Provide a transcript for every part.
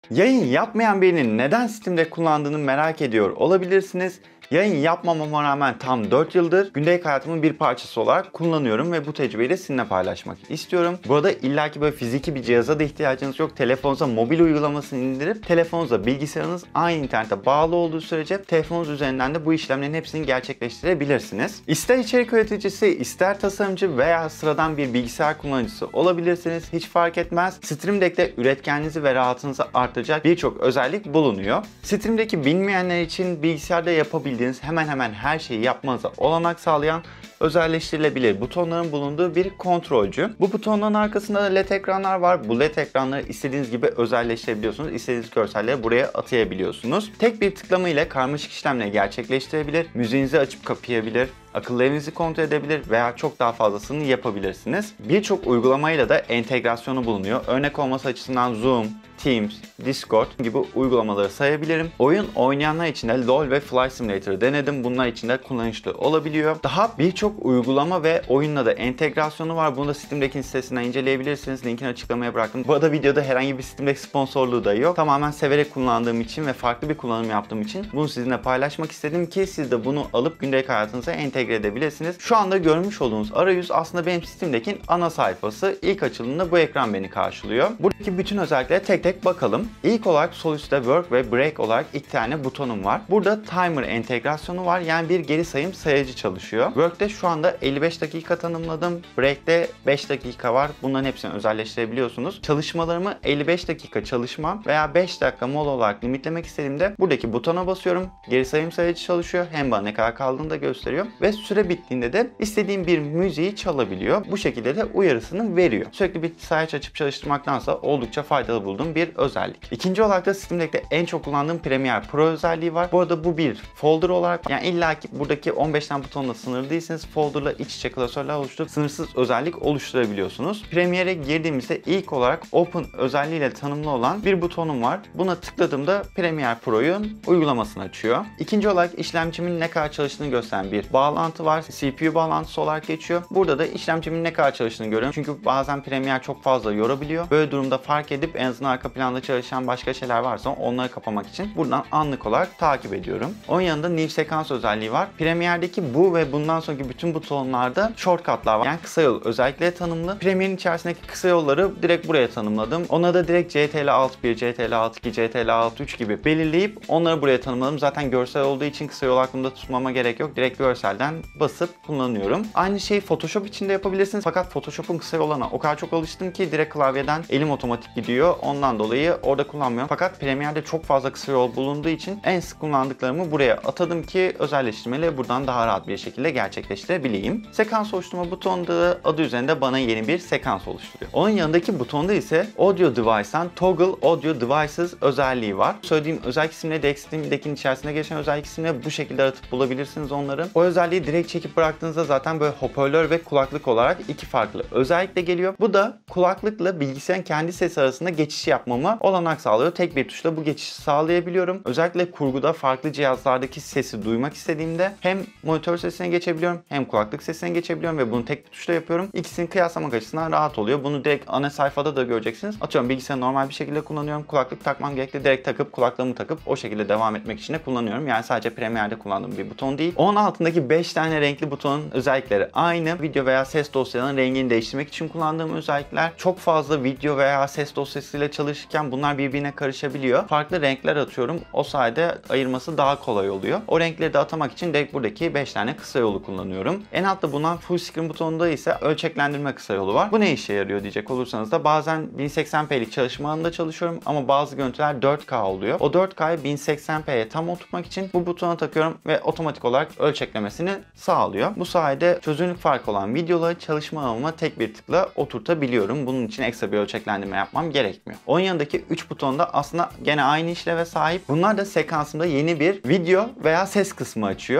Yayın yapmayan birinin neden Steam'de kullandığını merak ediyor olabilirsiniz. Yayın yapmamama rağmen tam 4 yıldır gündelik hayatımın bir parçası olarak kullanıyorum ve bu tecrübeyi de sizinle paylaşmak istiyorum. Bu arada illaki böyle fiziki bir cihaza da ihtiyacınız yok. Telefonunuza mobil uygulamasını indirip telefonunuza bilgisayarınız aynı internete bağlı olduğu sürece telefonunuz üzerinden de bu işlemlerin hepsini gerçekleştirebilirsiniz. İster içerik üreticisi, ister tasarımcı veya sıradan bir bilgisayar kullanıcısı olabilirsiniz. Hiç fark etmez. Stream Deck'te üretkenliğinizi ve rahatınızı artıracak birçok özellik bulunuyor. Stream Deck'i bilmeyenler için bilgisayarda yapabildiğiniz hemen hemen her şeyi yapmanıza olanak sağlayan özelleştirilebilir butonların bulunduğu bir kontrolcü. Bu butonların arkasında da LED ekranlar var. Bu LED ekranları istediğiniz gibi özelleştirebiliyorsunuz. İstediğiniz görselleri buraya atayabiliyorsunuz. Tek bir tıklama ile karmaşık işlemleri gerçekleştirebilir. Müziğinizi açıp kapayabilir. Akıllı evinizi kontrol edebilir veya çok daha fazlasını yapabilirsiniz. Birçok uygulamayla da entegrasyonu bulunuyor. Örnek olması açısından Zoom, Teams, Discord gibi uygulamaları sayabilirim. Oyun oynayanlar için de LoL ve Flight Simulator denedim. Bunlar için de kullanışlı olabiliyor. Daha birçok uygulama ve oyunla da entegrasyonu var. Bunu da Steam Deck'in sitesinden inceleyebilirsiniz. Linkini açıklamaya bıraktım. Bu arada videoda herhangi bir Steam Deck sponsorluğu da yok. Tamamen severek kullandığım için ve farklı bir kullanım yaptığım için bunu sizinle paylaşmak istedim ki siz de bunu alıp gündelik hayatınıza entegre edebilirsiniz. Şu anda görmüş olduğunuz arayüz aslında benim Steam Deck'in ana sayfası. İlk açıldığında bu ekran beni karşılıyor. Buradaki bütün özelliklere tek tek bakalım. İlk olarak sol üstte Work ve Break olarak iki tane butonum var. Burada Timer entegrasyonu var. Yani bir geri sayım sayacı çalışıyor. Work'te şu anda 55 dakika tanımladım. Break'te 5 dakika var. Bunların hepsini özelleştirebiliyorsunuz. Çalışmalarımı 55 dakika çalışma veya 5 dakika mola olarak limitlemek istediğimde buradaki butona basıyorum. Geri sayım sayacı çalışıyor. Hem bana ne kadar kaldığını da gösteriyor. Ve süre bittiğinde de istediğim bir müziği çalabiliyor. Bu şekilde de uyarısını veriyor. Sürekli bir sayaç açıp çalıştırmaktansa oldukça faydalı bulduğum bir özellik. İkinci olarak da Steam Deck'te en çok kullandığım Premiere Pro özelliği var. Bu arada bu bir folder olarak, yani illaki buradaki 15 tane butonla sınırlı değilsiniz. Folder'la iç içe klasörler oluşturup sınırsız özellik oluşturabiliyorsunuz. Premiere'e girdiğimizde ilk olarak Open özelliğiyle tanımlı olan bir butonum var. Buna tıkladığımda Premiere Pro'nun uygulamasını açıyor. İkinci olarak işlemcimin ne kadar çalıştığını gösteren bir bağlantı var. CPU bağlantısı olarak geçiyor. Burada da işlemcimin ne kadar çalıştığını görüyorum. Çünkü bazen Premiere çok fazla yorabiliyor. Böyle durumda fark edip en azından arka planda çalışan başka şeyler varsa onları kapamak için buradan anlık olarak takip ediyorum. Onun yanında New Sekans özelliği var. Premiere'deki bu ve bundan sonraki bütün butonlarda shortcutlar var. Yani kısa yol özellikleri tanımlı. Premiere'in içerisindeki kısa yolları direkt buraya tanımladım. Ona da direkt CTRL-Alt1, CTRL-Alt2, CTRL-Alt3 gibi belirleyip onları buraya tanımladım. Zaten görsel olduğu için kısa yol aklımda tutmama gerek yok. Direkt görselden basıp kullanıyorum. Aynı şeyi Photoshop için de yapabilirsiniz. Fakat Photoshop'un kısa yollarına o kadar çok alıştım ki direkt klavyeden elim otomatik gidiyor. Ondan dolayı orada kullanmıyorum. Fakat Premiere'de çok fazla kısa yol bulunduğu için en sık kullandıklarımı buraya atadım ki özelleştirmeleri buradan daha rahat bir şekilde gerçekleştirebileyim. Sekans oluşturma butonunda adı üzerinde bana yeni bir sekans oluşturuyor. Onun yanındaki butonda ise Audio Device'dan Toggle Audio Devices özelliği var. Söylediğim özellik isimleri Steam Deck'in içerisinde geçen özellik isimleri bu şekilde aratıp bulabilirsiniz onları. O özelliği direkt çekip bıraktığınızda zaten böyle hoparlör ve kulaklık olarak iki farklı özellikle geliyor. Bu da kulaklıkla bilgisayarın kendi sesi arasında geçiş yapmama olanak sağlıyor. Tek bir tuşla bu geçişi sağlayabiliyorum. Özellikle kurguda farklı cihazlardaki sesi duymak istediğimde hem monitör sesine geçebiliyorum hem kulaklık sesine geçebiliyorum ve bunu tek bir tuşla yapıyorum. İkisini kıyaslamak açısından rahat oluyor. Bunu direkt ana sayfada da göreceksiniz. Atıyorum bilgisayarı normal bir şekilde kullanıyorum. Kulaklık takmam gerekli. Direkt takıp kulaklığımı takıp o şekilde devam etmek için de kullanıyorum. Yani sadece Premiere'de kullandığım bir buton değil. Onun altındaki 5 tane renkli butonun özellikleri aynı. Video veya ses dosyalarının rengini değiştirmek için kullandığım özellikler. Çok fazla video veya ses dosyasıyla çalışırken bunlar birbirine karışabiliyor. Farklı renkler atıyorum. O sayede ayırması daha kolay oluyor. O renkleri de atamak için direkt buradaki 5 tane kısa yolu kullanıyorum. En altta bulunan Full Screen butonunda ise ölçeklendirme kısa yolu var. Bu ne işe yarıyor diyecek olursanız da bazen 1080p'lik çalışma alanında çalışıyorum ama bazı görüntüler 4K oluyor. O 4K'yı 1080p'ye tam oturtmak için bu butona takıyorum ve otomatik olarak ölçeklemesini sağlıyor. Bu sayede çözünürlük farkı olan videoları çalışma alanıma tek bir tıkla oturtabiliyorum. Bunun için ekstra bir ölçeklendirme yapmam gerekmiyor. Onun yanındaki 3 butonda aslında gene aynı işleve sahip. Bunlar da sekansımda yeni bir video veya ses kısmı açıyor.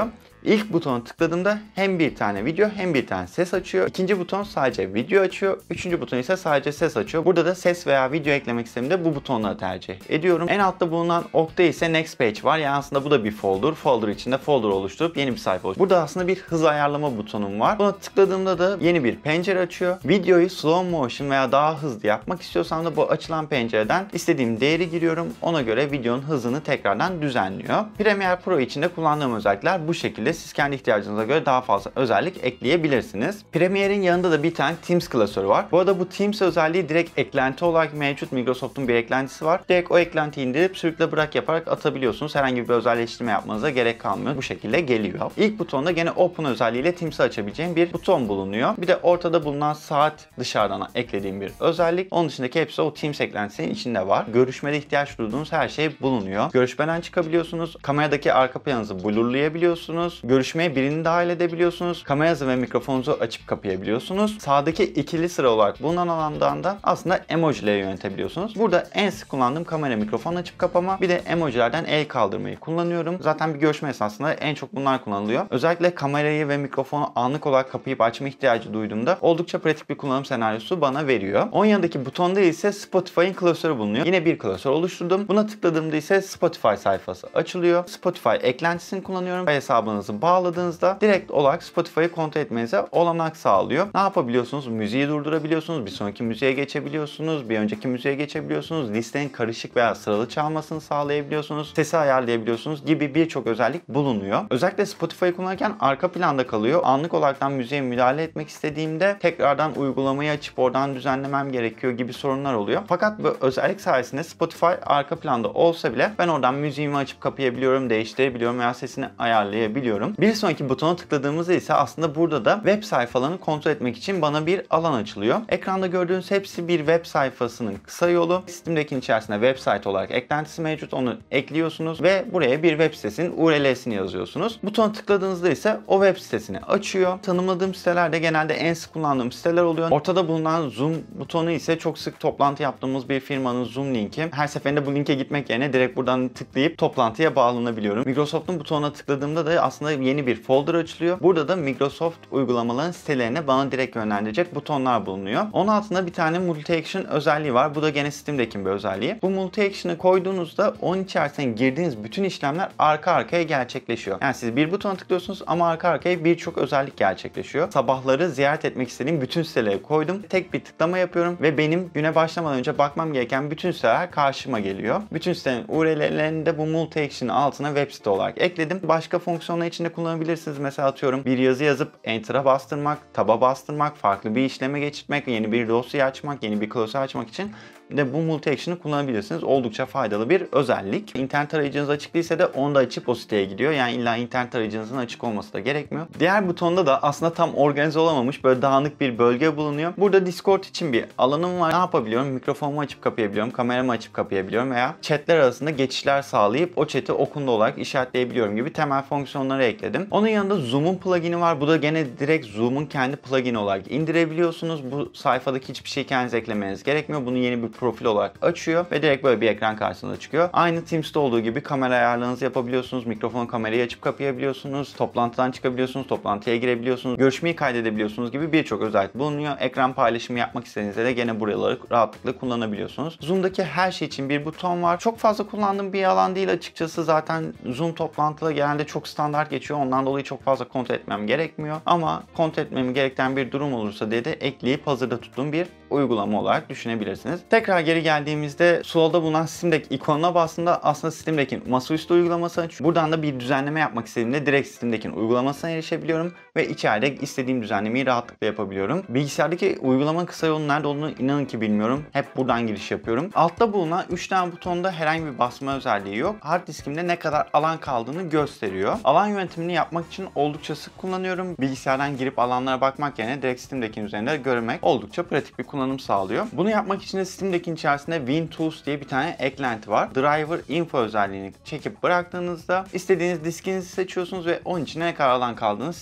İlk butona tıkladığımda hem bir tane video hem bir tane ses açıyor. İkinci buton sadece video açıyor. Üçüncü buton ise sadece ses açıyor. Burada da ses veya video eklemek istediğimde bu butonları tercih ediyorum. En altta bulunan okta ise Next Page var. Yani aslında bu da bir folder. Folder içinde folder oluşturup yeni bir sayfa oluşturuyor. Burada aslında bir hız ayarlama butonum var. Buna tıkladığımda da yeni bir pencere açıyor. Videoyu slow motion veya daha hızlı yapmak istiyorsam da bu açılan pencereden istediğim değeri giriyorum. Ona göre videonun hızını tekrardan düzenliyor. Premiere Pro içinde kullandığım özellikler bu şekilde. Siz kendi ihtiyacınıza göre daha fazla özellik ekleyebilirsiniz. Premiere'in yanında da bir tane Teams klasörü var. Bu arada bu Teams özelliği direkt eklenti olarak mevcut. Microsoft'un bir eklentisi var. Direkt o eklentiyi indirip sürükle bırak yaparak atabiliyorsunuz. Herhangi bir özelleştirme yapmanıza gerek kalmıyor. Bu şekilde geliyor. İlk butonda gene Open özelliğiyle Teams'i açabileceğim bir buton bulunuyor. Bir de ortada bulunan saat dışarıdan eklediğim bir özellik. Onun dışındaki hepsi o Teams eklentisinin içinde var. Görüşmede ihtiyaç duyduğunuz her şey bulunuyor. Görüşmeden çıkabiliyorsunuz. Kameradaki arka planınızı blurlayabiliyorsunuz. Görüşmeye birini dahil edebiliyorsunuz. Kameranızı ve mikrofonunuzu açıp kapayabiliyorsunuz. Sağdaki ikili sıra olarak bulunan alandan da aslında emojileri yönetebiliyorsunuz. Burada en sık kullandığım kamera, mikrofon açıp kapama, bir de emojilerden el kaldırmayı kullanıyorum. Zaten bir görüşme esnasında en çok bunlar kullanılıyor. Özellikle kamerayı ve mikrofonu anlık olarak kapayıp açma ihtiyacı duyduğumda oldukça pratik bir kullanım senaryosu bana veriyor. Onun yanındaki butonda ise Spotify'ın klasörü bulunuyor. Yine bir klasör oluşturdum. Buna tıkladığımda ise Spotify sayfası açılıyor. Spotify eklentisini kullanıyorum. Hesabınızı bağladığınızda direkt olarak Spotify'ı kontrol etmenize olanak sağlıyor. Ne yapabiliyorsunuz? Müziği durdurabiliyorsunuz. Bir sonraki müziğe geçebiliyorsunuz. Bir önceki müziğe geçebiliyorsunuz. Listenin karışık veya sıralı çalmasını sağlayabiliyorsunuz. Sesi ayarlayabiliyorsunuz gibi birçok özellik bulunuyor. Özellikle Spotify'ı kullanırken arka planda kalıyor. Anlık olaraktan müziğe müdahale etmek istediğimde tekrardan uygulamayı açıp oradan düzenlemem gerekiyor gibi sorunlar oluyor. Fakat bu özellik sayesinde Spotify arka planda olsa bile ben oradan müziğimi açıp kapayabiliyorum, değiştirebiliyorum veya sesini ayarlayabiliyorum. Bir sonraki butona tıkladığımızda ise aslında burada da web sayfalarını kontrol etmek için bana bir alan açılıyor. Ekranda gördüğünüz hepsi bir web sayfasının kısa yolu. Steam'dekinin içerisinde website olarak eklentisi mevcut. Onu ekliyorsunuz ve buraya bir web sitesinin URL'sini yazıyorsunuz. Butona tıkladığınızda ise o web sitesini açıyor. Tanımladığım sitelerde genelde en sık kullandığım siteler oluyor. Ortada bulunan Zoom butonu ise çok sık toplantı yaptığımız bir firmanın Zoom linki. Her seferinde bu linke gitmek yerine direkt buradan tıklayıp toplantıya bağlanabiliyorum. Microsoft'un butonuna tıkladığımda da aslında yeni bir folder açılıyor. Burada da Microsoft uygulamaların sitelerine bana direkt yönlendirecek butonlar bulunuyor. Onun altında bir tane Multi-Action özelliği var. Bu da gene Steam'dekinin bir özelliği. Bu Multi-Action'ı koyduğunuzda onun içerisine girdiğiniz bütün işlemler arka arkaya gerçekleşiyor. Yani siz bir butona tıklıyorsunuz ama arka arkaya birçok özellik gerçekleşiyor. Sabahları ziyaret etmek istediğim bütün siteleri koydum. Tek bir tıklama yapıyorum ve benim güne başlamadan önce bakmam gereken bütün siteler karşıma geliyor. Bütün sitelerin URL'lerini de bu Multi-Action altına web site olarak ekledim. Başka fonksiyonlar içinde kullanabilirsiniz. Mesela atıyorum bir yazı yazıp Enter'a bastırmak, Tab'a bastırmak, farklı bir işleme geçirmek, yeni bir dosya açmak, yeni bir klasör açmak için de bu Multi-Action'ı kullanabilirsiniz. Oldukça faydalı bir özellik. İnternet arayücünüz açık değilse de onu da açıp o siteye gidiyor. Yani illa internet arayücünüzün açık olması da gerekmiyor. Diğer butonda da aslında tam organize olamamış böyle dağınık bir bölge bulunuyor. Burada Discord için bir alanım var. Ne yapabiliyorum? Mikrofonumu açıp kapayabiliyorum, kameramı açıp kapayabiliyorum veya chatler arasında geçişler sağlayıp o chat'i okundu olarak işaretleyebiliyorum gibi temel fonksiyonları ekledim. Onun yanında Zoom'un plugin'i var. Bu da gene direkt Zoom'un kendi plugin'i olarak indirebiliyorsunuz. Bu sayfadaki hiçbir şey kendiniz eklemeniz gerekmiyor. Bunu yeni bir profil olarak açıyor ve direkt böyle bir ekran karşısında çıkıyor. Aynı Teams'te olduğu gibi kamera ayarlarınızı yapabiliyorsunuz. Mikrofon, kamerayı açıp kapayabiliyorsunuz. Toplantıdan çıkabiliyorsunuz. Toplantıya girebiliyorsunuz. Görüşmeyi kaydedebiliyorsunuz gibi birçok özellik bulunuyor. Ekran paylaşımı yapmak istediğinizde de gene buraları rahatlıkla kullanabiliyorsunuz. Zoom'daki her şey için bir buton var. Çok fazla kullandığım bir alan değil açıkçası. Zaten Zoom toplantıları genelde çok standart geçiyor. Ondan dolayı çok fazla kontrol etmem gerekmiyor. Ama kontrol etmemi gerektiren bir durum olursa diye de ekleyip hazırda tuttuğum bir uygulama olarak düşünebilirsiniz. Tekrar geri geldiğimizde solda bulunan Steam Deck ikonuna bastığımda aslında Steam Deck'in masaüstü uygulaması açıyor. Buradan da bir düzenleme yapmak istediğimde direkt Steam Deck'in uygulamasına erişebiliyorum ve içeride istediğim düzenlemeyi rahatlıkla yapabiliyorum. Bilgisayardaki uygulamanın kısa yolunun nerede olduğunu inanın ki bilmiyorum. Hep buradan giriş yapıyorum. Altta bulunan 3 tane butonda herhangi bir basma özelliği yok. Hard diskimde ne kadar alan kaldığını gösteriyor. Alan yönetimini yapmak için oldukça sık kullanıyorum. Bilgisayardan girip alanlara bakmak yerine direkt Steam Deck'in üzerinde görmek oldukça pratik bir kullanım sağlıyor. Bunu yapmak için de Steam Deck'in içerisinde WinTools diye bir tane eklenti var. Driver Info özelliğini çekip bıraktığınızda istediğiniz diskinizi seçiyorsunuz ve onun içine ne kadar alan kaldığını size gösteriyor.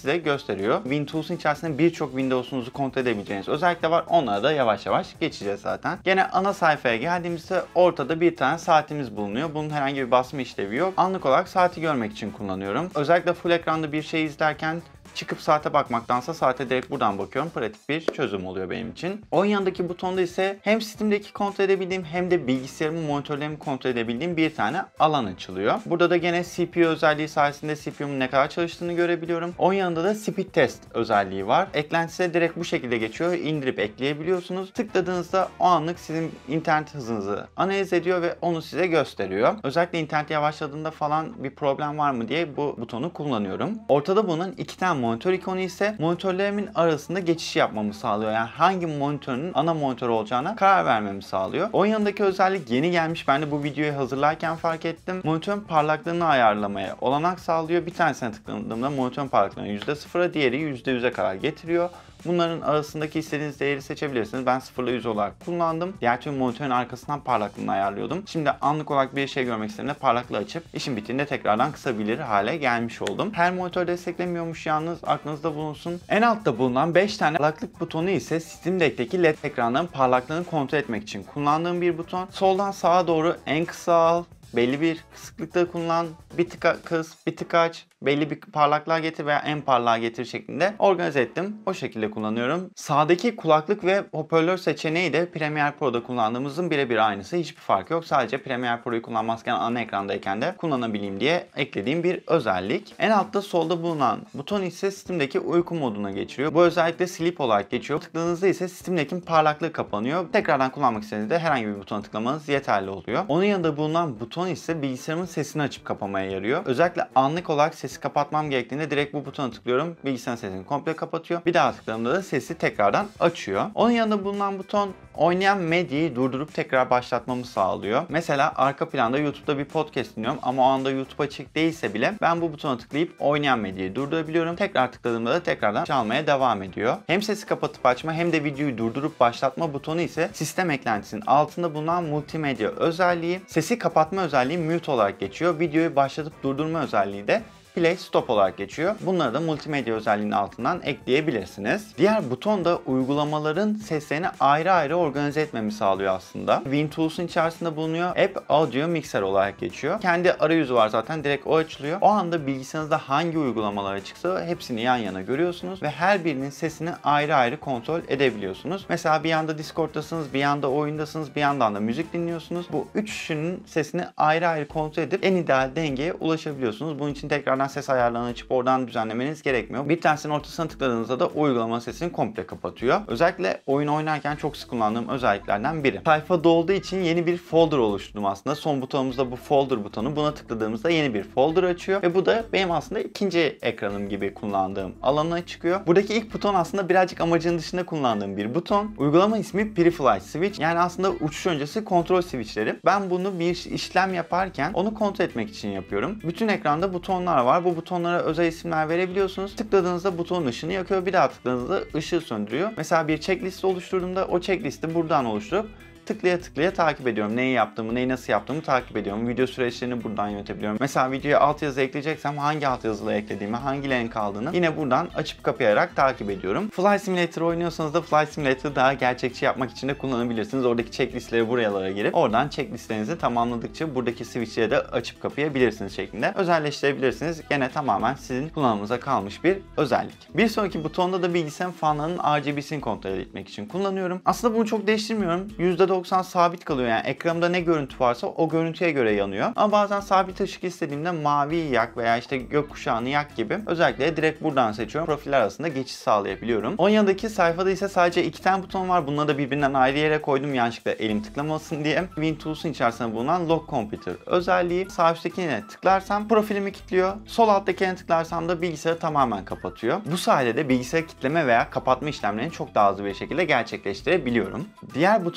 gösteriyor. WinTools'un içerisinde birçok Windows'unuzu kontrol edebileceğiniz özellikle var. Onlara da yavaş yavaş geçeceğiz zaten. Gene ana sayfaya geldiğimizde ortada bir tane saatimiz bulunuyor. Bunun herhangi bir basma işlevi yok. Anlık olarak saati görmek için kullanıyorum. Özellikle full ekranda bir şey izlerken çıkıp saate bakmaktansa saate direkt buradan bakıyorum. Pratik bir çözüm oluyor benim için. Onun yanındaki butonda ise hem Steam'deki kontrol edebildiğim hem de bilgisayarımın monitörlerimi kontrol edebildiğim bir tane alan açılıyor. Burada da gene CPU özelliği sayesinde CPU'mun ne kadar çalıştığını görebiliyorum. Onun yanında da Speed Test özelliği var. Eklentisi direkt bu şekilde geçiyor. İndirip ekleyebiliyorsunuz. Tıkladığınızda o anlık sizin internet hızınızı analiz ediyor ve onu size gösteriyor. Özellikle internet yavaşladığında falan bir problem var mı diye bu butonu kullanıyorum. Ortada bulunan iki tane monitör ikonu ise monitörlerimin arasında geçiş yapmamı sağlıyor. Yani hangi monitörün ana monitör olacağına karar vermemi sağlıyor. Onun yanındaki özellik yeni gelmiş. Ben de bu videoyu hazırlarken fark ettim. Monitörün parlaklığını ayarlamaya olanak sağlıyor. Bir tanesine tıkladığımda monitörün parlaklığını %0'a, diğeri %100'e kadar getiriyor. Bunların arasındaki istediğiniz değeri seçebilirsiniz. Ben 0 ile 100 olarak kullandım. Diğer tüm monitörün arkasından parlaklığını ayarlıyordum. Şimdi anlık olarak bir şey görmek istediğimde parlaklığı açıp işin bittiğinde tekrardan kısabilir hale gelmiş oldum. Her monitör desteklemiyormuş yalnız, aklınızda bulunsun. En altta bulunan 5 tane parlaklık butonu ise Steam Deck'teki LED ekranların parlaklığını kontrol etmek için kullandığım bir buton. Soldan sağa doğru en kısa al, belli bir kısıklıkta kullan, bir tık kıs, bir tık aç, belli bir parlaklığa getir veya en parlağa getir şeklinde organize ettim. O şekilde kullanıyorum. Sağdaki kulaklık ve hoparlör seçeneği de Premiere Pro'da kullandığımızın birebir aynısı. Hiçbir fark yok. Sadece Premiere Pro'yu kullanmazken ana ekrandayken de kullanabileyim diye eklediğim bir özellik. En altta solda bulunan buton ise Steam'deki uyku moduna geçiriyor. Bu özellikle sleep olarak geçiyor. Tıkladığınızda ise Steam'deki parlaklığı kapanıyor. Tekrardan kullanmak istediğinizde herhangi bir butona tıklamanız yeterli oluyor. Onun yanında bulunan buton ise bilgisayarımın sesini açıp kapamaya yarıyor. Özellikle anlık olarak sesi kapatmam gerektiğinde direkt bu butona tıklıyorum. Bilgisayarın sesini komple kapatıyor. Bir daha tıkladığımda da sesi tekrardan açıyor. Onun yanında bulunan buton oynayan medyayı durdurup tekrar başlatmamı sağlıyor. Mesela arka planda YouTube'da bir podcast dinliyorum ama o anda YouTube açık değilse bile ben bu butona tıklayıp oynayan medyayı durdurabiliyorum. Tekrar tıkladığımda da tekrardan çalmaya devam ediyor. Hem sesi kapatıp açma hem de videoyu durdurup başlatma butonu ise sistem eklentisinin altında bulunan multimedya özelliği. Sesi kapatma özelliği mute olarak geçiyor. Videoyu başlatıp durdurma özelliği de Play Stop olarak geçiyor. Bunları da multimedya özelliğinin altından ekleyebilirsiniz. Diğer buton da uygulamaların seslerini ayrı ayrı organize etmemi sağlıyor aslında. WinTools'un içerisinde bulunuyor. App Audio Mixer olarak geçiyor. Kendi arayüzü var zaten, direkt o açılıyor. O anda bilgisayarınızda hangi uygulamalar açıksa hepsini yan yana görüyorsunuz ve her birinin sesini ayrı ayrı kontrol edebiliyorsunuz. Mesela bir yanda Discord'dasınız, bir yanda oyundasınız, bir yandan da müzik dinliyorsunuz. Bu üçünün sesini ayrı ayrı kontrol edip en ideal dengeye ulaşabiliyorsunuz. Bunun için tekrardan ses ayarlarını açıp oradan düzenlemeniz gerekmiyor. Bir tanesinin ortasına tıkladığınızda da uygulama sesini komple kapatıyor. Özellikle oyun oynarken çok sık kullandığım özelliklerden biri. Sayfa dolduğu için yeni bir folder oluşturdum aslında. Son butonumuzda bu folder butonu. Buna tıkladığımızda yeni bir folder açıyor ve bu da benim aslında ikinci ekranım gibi kullandığım alana çıkıyor. Buradaki ilk buton aslında birazcık amacın dışında kullandığım bir buton. Uygulama ismi Preflight Switch. Yani aslında uçuş öncesi kontrol switchleri. Ben bunu bir işlem yaparken onu kontrol etmek için yapıyorum. Bütün ekranda butonlar var. Bu butonlara özel isimler verebiliyorsunuz. Tıkladığınızda butonun ışığını yakıyor. Bir daha tıkladığınızda ışığı söndürüyor. Mesela bir checklist oluşturduğumda o checklisti buradan oluşturup tıklaya tıklaya takip ediyorum. Neyi yaptığımı, neyi nasıl yaptığımı takip ediyorum. Video süreçlerini buradan yönetebiliyorum. Mesela videoya altyazı ekleyeceksem hangi altyazılı eklediğimi, hangi link aldığını yine buradan açıp kapayarak takip ediyorum. Flight Simulator oynuyorsanız da Flight Simulator'ı daha gerçekçi yapmak için de kullanabilirsiniz. Oradaki checklistleri buralara girip oradan checklistlerinizi tamamladıkça buradaki switch'leri de açıp kapayabilirsiniz şeklinde özelleştirebilirsiniz. Gene tamamen sizin kullanımınıza kalmış bir özellik. Bir sonraki butonda da bilgisayarın fanlarının RGB'sini kontrol etmek için kullanıyorum. Aslında bunu çok değiştirmiyorum. %90 sabit kalıyor, yani ekranımda ne görüntü varsa o görüntüye göre yanıyor. Ama bazen sabit ışık istediğimde mavi yak veya işte gökkuşağını yak gibi özellikle direkt buradan seçiyorum. Profiller arasında geçiş sağlayabiliyorum. Onun yanındaki sayfada ise sadece iki tane buton var. Bunları da birbirinden ayrı yere koydum yanlışlıkla elim tıklamasın diye. WinTools'un içerisinde bulunan Lock Computer özelliği. Sağ üsttekine tıklarsam profilimi kilitliyor. Sol alttakine tıklarsam da bilgisayarı tamamen kapatıyor. Bu sayede de bilgisayarı kilitleme veya kapatma işlemlerini çok daha hızlı bir şekilde gerçekleştirebiliyorum. Diğer buton ise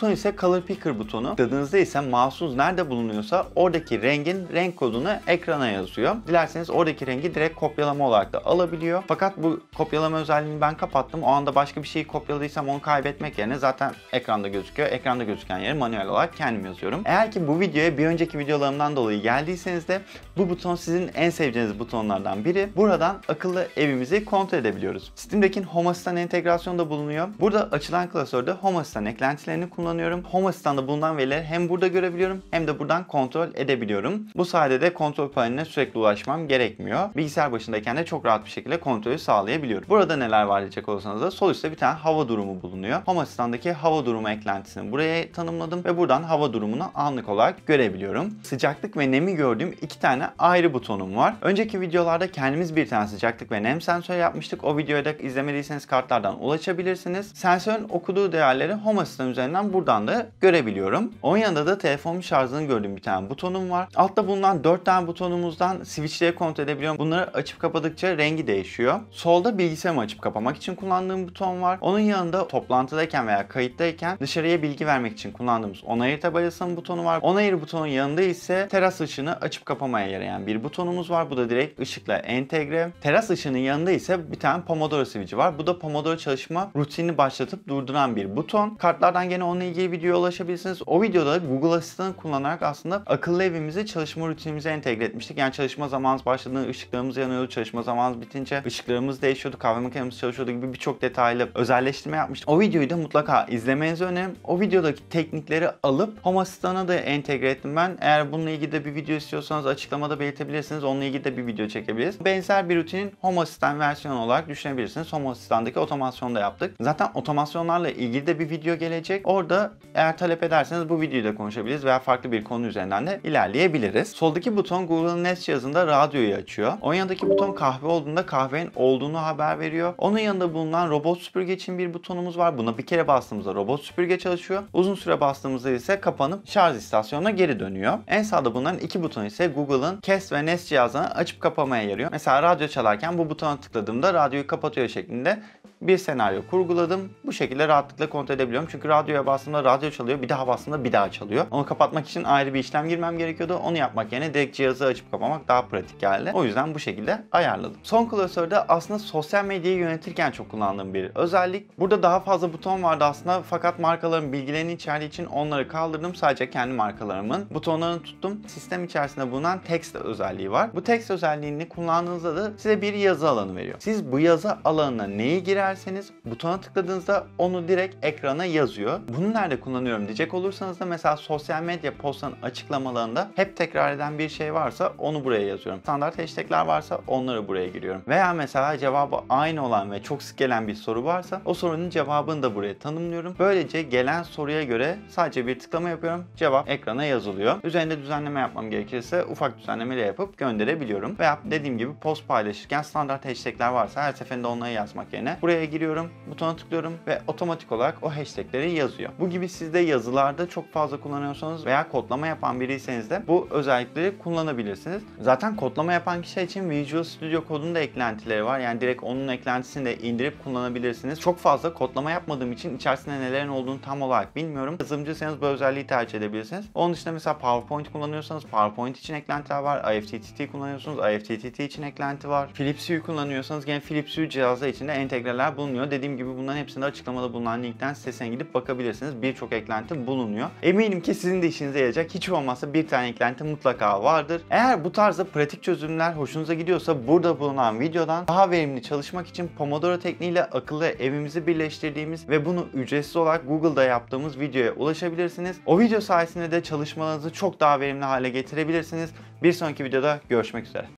Color Picker butonu. Tıkladığınızda ise mouse'unuz nerede bulunuyorsa oradaki rengin renk kodunu ekrana yazıyor. Dilerseniz oradaki rengi direkt kopyalama olarak da alabiliyor. Fakat bu kopyalama özelliğini ben kapattım. O anda başka bir şeyi kopyaladıysam onu kaybetmek yerine zaten ekranda gözüküyor. Ekranda gözüken yeri manuel olarak kendim yazıyorum. Eğer ki bu videoya bir önceki videolarımdan dolayı geldiyseniz de bu buton sizin en sevdiğiniz butonlardan biri. Buradan akıllı evimizi kontrol edebiliyoruz. Steam'deki Home Assistant entegrasyonu da bulunuyor. Burada açılan klasörde Home Assistant eklentilerini kullanıyorum. Home Assistant'da bulunan verileri hem burada görebiliyorum hem de buradan kontrol edebiliyorum. Bu sayede de kontrol paneline sürekli ulaşmam gerekmiyor. Bilgisayar başındayken de çok rahat bir şekilde kontrolü sağlayabiliyorum. Burada neler var diyecek olursanız da sol üstte bir tane hava durumu bulunuyor. Home Assistant'daki hava durumu eklentisini buraya tanımladım ve buradan hava durumunu anlık olarak görebiliyorum. Sıcaklık ve nemi gördüğüm iki tane ayrı butonum var. Önceki videolarda kendimiz bir tane sıcaklık ve nem sensörü yapmıştık. O videoyu da izlemediyseniz kartlardan ulaşabilirsiniz. Sensörün okuduğu değerleri Home Assistant üzerinden buradan da görebiliyorum. Onun yanında da telefonun şarjını gördüğüm bir tane butonum var. Altta bulunan 4 tane butonumuzdan switchleri kontrol edebiliyorum. Bunları açıp kapadıkça rengi değişiyor. Solda bilgisayarımı açıp kapamak için kullandığım buton var. Onun yanında toplantıdayken veya kayıttayken dışarıya bilgi vermek için kullandığımız onayır tabelasının butonu var. Onayır butonun yanında ise teras ışığını açıp kapamaya yarayan bir butonumuz var. Bu da direkt ışıkla entegre. Teras ışığının yanında ise bir tane Pomodoro switch'i var. Bu da Pomodoro çalışma rutinini başlatıp durduran bir buton. Kartlardan gene onunla ilgili videoya ulaşabilirsiniz. O videoda Google Asistan'ı kullanarak aslında akıllı evimizi çalışma rutinimize entegre etmiştik. Yani çalışma zamanımız başladığında ışıklarımız yanıyordu. Çalışma zamanımız bitince ışıklarımız değişiyordu. Kahve makinemiz çalışıyordu gibi birçok detaylı özelleştirme yapmıştık. O videoyu da mutlaka izlemenizi öneririm. O videodaki teknikleri alıp Home Asistan'a da entegre ettim ben. Eğer bununla ilgili de bir video istiyorsanız açıklamada belirtebilirsiniz. Onunla ilgili de bir video çekebiliriz. Benzer bir rutinin Home Assistant versiyonu olarak düşünebilirsiniz. Home Assistant'daki otomasyonu da yaptık. Zaten otomasyonlarla ilgili de bir video gelecek. Orada eğer talep ederseniz bu videoyu da konuşabiliriz veya farklı bir konu üzerinden de ilerleyebiliriz. Soldaki buton Google Nest cihazında radyoyu açıyor. Onun yanındaki buton kahve olduğunda kahvenin olduğunu haber veriyor. Onun yanında bulunan robot süpürge için bir butonumuz var. Buna bir kere bastığımızda robot süpürge çalışıyor. Uzun süre bastığımızda ise kapanıp şarj istasyonuna geri dönüyor. En sağda bulunan iki buton ise Google'ın Cast ve Nest cihazını açıp kapamaya yarıyor. Mesela radyo çalarken bu butona tıkladığımda radyoyu kapatıyor şeklinde bir senaryo kurguladım. Bu şekilde rahatlıkla kontrol edebiliyorum. Çünkü radyoya bastığımda radyo çalıyor, bir daha bastığımda bir daha çalıyor. Onu kapatmak için ayrı bir işlem girmem gerekiyordu. Onu yapmak yerine direkt cihazı açıp kapamak daha pratik geldi. O yüzden bu şekilde ayarladım. Son klasörde aslında sosyal medyayı yönetirken çok kullandığım bir özellik. Burada daha fazla buton vardı aslında fakat markaların bilgilerini içerdiği için onları kaldırdım. Sadece kendi markalarımın butonlarını tuttum. Sistem içerisinde bulunan text özelliği var. Bu text özelliğini kullandığınızda da size bir yazı alanı veriyor. Siz bu yazı alanına neyi girerseniz butona tıkladığınızda onu direkt ekrana yazıyor. Bunu nerede kullanıyorum diyecek olursanız da mesela sosyal medya postlarının açıklamalarında hep tekrar eden bir şey varsa onu buraya yazıyorum. Standart hashtagler varsa onları buraya giriyorum. Veya mesela cevabı aynı olan ve çok sık gelen bir soru varsa o sorunun cevabını da buraya tanımlıyorum. Böylece gelen soruya göre sadece bir tıklama yapıyorum. Cevap ekrana yazılıyor. Üzerinde düzenleme yapmam gerekirse ufak düzenlemeler yapıp gönderebiliyorum. Veya dediğim gibi post paylaşırken standart hashtagler varsa her seferinde onları yazmak yerine buraya giriyorum, butona tıklıyorum ve otomatik olarak o hashtagleri yazıyor. Bu gibi siz de yazılarda çok fazla kullanıyorsanız veya kodlama yapan biriyseniz de bu özellikleri kullanabilirsiniz. Zaten kodlama yapan kişi için Visual Studio Code'un da eklentileri var. Yani direkt onun eklentisini de indirip kullanabilirsiniz. Çok fazla kodlama yapmadığım için içerisinde nelerin olduğunu tam olarak bilmiyorum. Yazılımcıysanız bu özelliği tercih edebilirsiniz. Onun dışında mesela PowerPoint kullanıyorsanız PowerPoint için eklentiler var. IFTTT kullanıyorsunuz. IFTTT için eklenti var. Philips Hue kullanıyorsanız gene Philips Hue cihazı içinde entegreler bulunuyor. Dediğim gibi bunların hepsinde açıklamada bulunan linkten sitesine gidip bakabilirsiniz. Birçok eklenti bulunuyor. Eminim ki sizin de işinize yarayacak. Hiç olmazsa bir tane eklenti mutlaka vardır. Eğer bu tarzda pratik çözümler hoşunuza gidiyorsa burada bulunan videodan daha verimli çalışmak için Pomodoro tekniğiyle akıllı evimizi birleştirdiğimiz ve bunu ücretsiz olarak Google'da yaptığımız videoya ulaşabilirsiniz. O video sayesinde de çalışmalarınızı çok daha verimli hale getirebilirsiniz. Bir sonraki videoda görüşmek üzere.